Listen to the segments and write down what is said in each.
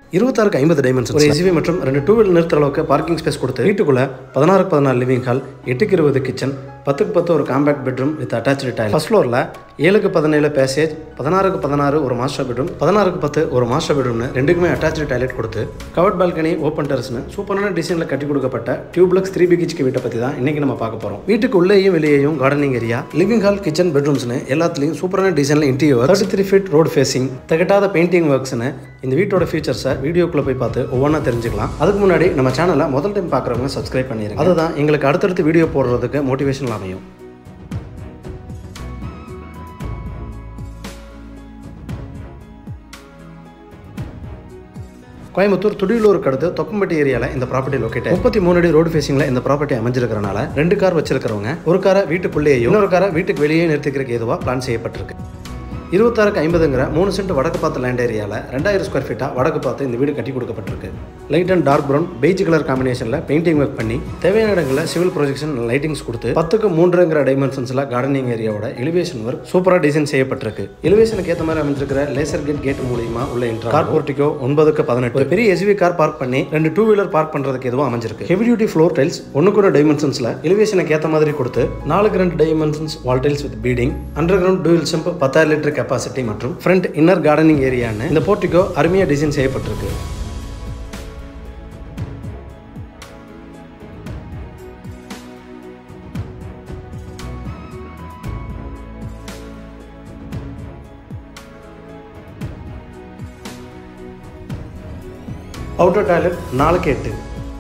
26க்கு 50 dimensions, ஒரு SUV மற்றும் 2 two wheeler நிறுத்துற அளவுக்கு பார்க்கிங் ஸ்பேஸ் கொடுத்து வீட்டுக்குள்ள 16க்கு 14 லிவிங் ஹால், 8க்கு 20 கிச்சன், 10க்கு 10 ஒரு compact bedroom with attached tile. First ஃப்ளோர்ல 7க்கு 17 பேசேஜ், 16க்கு 16 ஒரு மாஸ்டர் பெட்ரூம், 16க்கு 10 ஒரு மாஸ்டர் பெட்ரூம்னு ரெண்டுக்குமே அட்டாச்டு டாய்லெட் கொடுத்து கவர்ட் பால்கனி, ஓப்பன் டெரஸ்னு சூப்பரான டிசைன்ல கட்டி கொடுக்கப்பட்ட டியூப்ளக்ஸ் 3 BHK வீட்டை பத்தி தான் இன்னைக்கு நம்ம பார்க்க போறோம். வீட்டுக்கு உள்ளேயும் வெளியேயும் gardening area, living hall, kitchen, பெட்ரூம்ஸ்னு எல்லாத்துலயும் சூப்பரான டிசைன்ல இன்டீரியர் 33 ஃபீட் ரோட் ஃபேசிங், தகட்டாத பெயிண்டிங் ஒர்க்ஸ்னு இந்த வீட்டோட ஃபீச்சர்ஸை வீடியோக்குள்ள போய் பார்த்து ஒவ்வொன்றா தெரிஞ்சுக்கலாம். அதுக்கு முன்னாடி நம்ம சேனலை முதல் டைம் பார்க்குறவங்க சப்ஸ்கிரைப் பண்ணிடுங்க. அதுதான் எங்களுக்கு அடுத்தடுத்து வீடியோ போடுறதுக்கு மோட்டிவேஷன் அமையும். கோயம்புத்தூர் துடியலூருக்கு அடுத்து தொப்பம்பட்டி ஏரியாவில் இந்த ப்ராப்பர்ட்டி லொக்கேட் 33 அடி ரோடு ஃபேசிங்ல இந்த ப்ராப்பர்ட்டி அமைஞ்சிருக்கிறனால 2 கார் வச்சிருக்கிறவங்க ஒரு காரை வீட்டுக்குள்ளேயும் இன்னொரு காரை வீட்டுக்கு வெளியே நிறுத்திக்கிறதுக்கு ஏதுவாக பிளான் செய்யப்பட்டிருக்கு. 26க்கு 50ங்கிற 3 சென்ட் வடக்கு பார்த்த லேண்ட் ஏரியாவில் 2000 ஸ்கொயர் ஃபீட்டாக வடக்கு பார்த்து இந்த வீடு கட்டி கொடுக்கப்பட்டிருக்கு. Light and dark brown beige colour காம்பினேஷனில் பெயிண்டிங் ஒர்க் பண்ணி தேவையான இடங்களில் சிவில் ப்ரொஜெக்ஷன் லைட்டிங்ஸ் கொடுத்து 10க்கு 3ங்கிற டைமென்ஷன்ஸில் கார்டனிங் ஏரியாவோட எலிவேஷன் ஒர்க் சூப்பராக டிசைன் செய்யப்பட்டிருக்கு. எலிவேஷனுக்கு ஏற்ற மாதிரி அமைஞ்சிருக்கிற லேசர் கேட் மூலியமா உள்ள என்ட்ரா கார் போர்ட்டிகோ 9க்கு 18 ஒரு பெரிய எஸ்யூவி கார் பார்க் பண்ணி 2 டூ வீலர் பார்க் பண்ணுறதுக்கு எதுவும் அமைஞ்சிருக்கு. ஹெவி டியூட்டி ஃப்ளோர் டைல்ஸ் 1க்கு 1 டைமென்ஷன்ஸில் எலிவேஷனுக்கு ஏற்ற மாதிரி கொடுத்து 4க்கு 2 dimensions wall tiles with beading, under ground dual sump 10,000 litre capacity மற்றும் ஃப்ரண்ட் இன்னர் கார்டனிங் ஏரியான்னு இந்த போர்ட்டிகோ அருமையா டிசைன் செய்யப்பட்டிருக்கு. அவுட்டர் டாய்லெட் 4க்கு 8.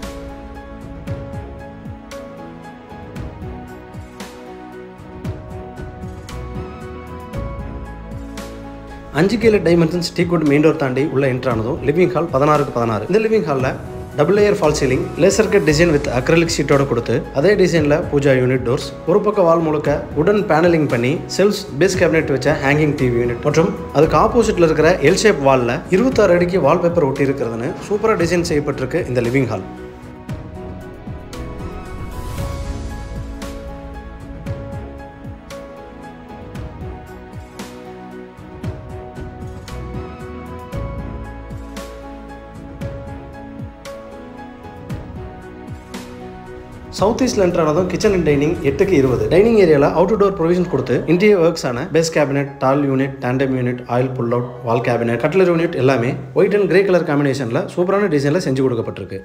அஞ்சுக்கு டைமென்ஷன்ஸ் டீக்வுட் மெயின் டோர் தாண்டி உள்ள என்ட்ரானதும் லிவிங் ஹால் 16க்கு 16. இந்த லிவிங் ஹாலில் double layer fall ceiling, laser cut design with acrylic ஷீட்டோட கொடுத்து அதே டிசைனில் பூஜா யூனிட் டோர்ஸ், ஒரு பக்கம் வால் முழுக்க உடன் பேனலிங் பண்ணி செல்ஸ், பேஸ் கேபினெட் வச்ச ஹேங்கிங் டிவி யூனிட் மற்றும் அதுக்கு ஆப்போசிட்ல இருக்கிற எல் ஷேப் வாலில் 26 அடிக்கு வால் பேப்பர் ஒட்டி இருக்கிறதுன்னு சூப்பராக டிசைன் செய்யப்பட்டிருக்கு இந்த லிவிங் ஹால். சவுத் ஈஸ்ட்ல என்ட்ரானதும் கிச்சன் அண்ட் டைனிங் 8க்கு 20. டைனிங் ஏரியாவில் அவுட்டர் டோர் ப்ரொவிஷன் கொடுத்து இன்டீரியர் ஒர்க்ஸ் ஆன base cabinet, tall unit, tandem unit, oil pull out, wall cabinet, cutlery unit எல்லாமே ஒயிட் அண்ட் கிரே கலர் காம்பினேஷன்ல சூப்பரான டிசைன்ல செஞ்சு கொடுக்கப்பட்டிருக்கு.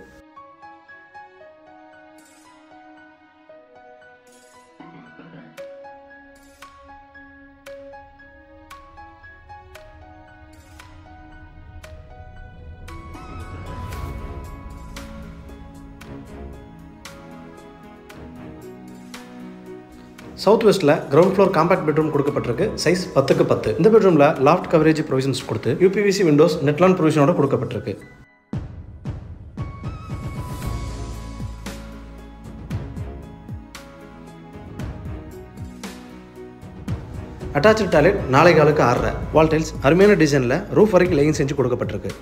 சவுத் வெஸ்ட்ல கிரவுண்ட் ஃப்ளோர் காம்பாக்ட் பெட்ரூம் கொடுக்கப்பட்டிருக்கு. சைஸ் 10க்கு 10. இந்த பெட்ரூம்ல லாஃப்ட் கவரேஜ் ப்ரொவிஷன்ஸ் கொடுத்து யூபிவிசி விண்டோஸ் நெட்லான் ப்ரொவிஷனோட கொடுக்கப்பட்டிருக்கு. Attached toilet 4.4க்கு 6. வால் டைல்ஸ் அருமையான டிசைன்ல ரூஃப் வரைக்கும் லேயிங் செஞ்சு கொடுக்கப்பட்டிருக்கு.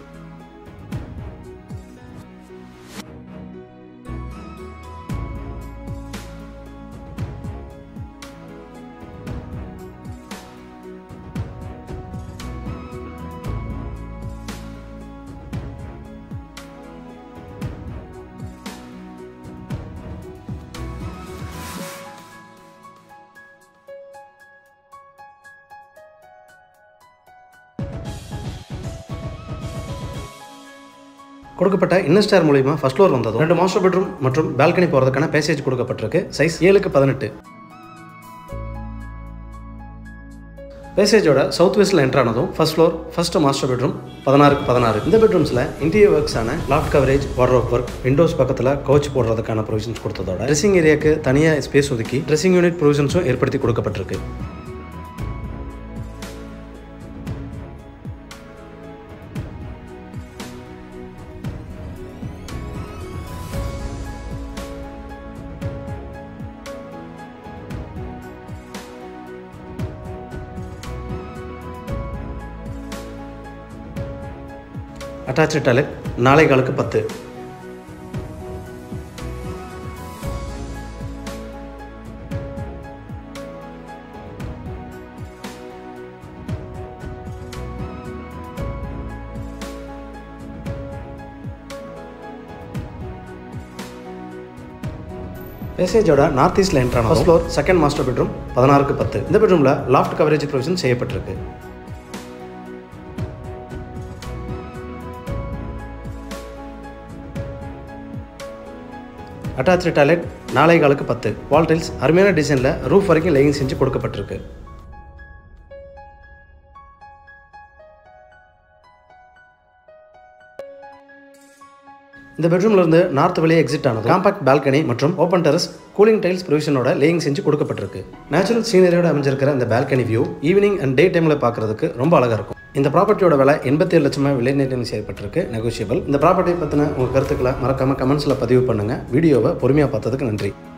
கொடுக்கப்பட்ட இன்னர் ஸ்டேர் மூலமா ஃபர்ஸ்ட் ஃப்ளோர் வந்ததும் 2 மாஸ்டர் பெட்ரூம் மற்றும் பால்கனி போறதுக்கான பேசேஜ் கொடுக்கப்பட்டிருக்கு. சைஸ் 7க்கு 18. பேசேஜோட சவுத் வெஸ்ட்ல என்ட்ரானதும் first floor, first master bedroom 16க்கு 16. இந்த பெட்ரூம்ஸ்ல இன்டீரியர் ஒர்க்ஸ் ஆன loft coverage, wardrobe work, windows பக்கத்துல கவுச் போடுறதுக்கான ப்ரொவிஷன்ஸ் கொடுத்ததோட ட்ரெஸ்ஸிங் ஏரியாக்கு தனியா ஸ்பேஸ் ஒதுக்கி ட்ரெஸ்ஸிங் யூனிட் ப்ரொவிஷன்ஸும் ஏற்படுத்தி கொடுக்கப்பட்டிருக்கு. அட்டாச்சு டாய்லெட் 4.4க்கு 10. பேசேஜோட நார்த் ஈஸ்ட்ல என்ட்ரான first floor second master bedroom 16க்கு 10. இந்த பெட்ரூம்ல லாஃப்ட் கவரேஜ் ப்ரொவிஷன் செய்யப்பட்டிருக்கு. அட்டாச்டு டாய்லெட் 4.4க்கு 10. வால் டைல்ஸ் அருமையான டிசைன்ல ரூஃப் வரைக்கும் லேயிங் செஞ்சு கொடுக்கப்பட்டிருக்கு. இந்த பெட்ரூம்ல இருந்து நார்த் வெளியே எக்ஸிட் ஆனது காம்பாக்ட் பால்கனி மற்றும் ஓப்பன் டெரஸ் கூலிங் டைல்ஸ் ப்ரொவிஷனோட லேயிங் செஞ்சு கொடுக்கப்பட்டிருக்கு. நேச்சுரல் சீனரியோட அமைஞ்சிருக்கிற இந்த balcony view evening and day டைம்ல பார்க்கறதுக்கு ரொம்ப அழகா இருக்கும். இந்த ப்ராப்பர்ட்டியோட விலை 87 லட்சமா விலை நிர்ணயம் செய்யப்பட்டிருக்கு. நெகோஷியபிள். இந்த ப்ராப்பர்ட்டி பத்தின உங்க கருத்துக்களை மறக்காம கமெண்ட்ஸ்ல பதிவு பண்ணுங்க. வீடியோவை பொறுமையா பார்த்ததுக்கு நன்றி.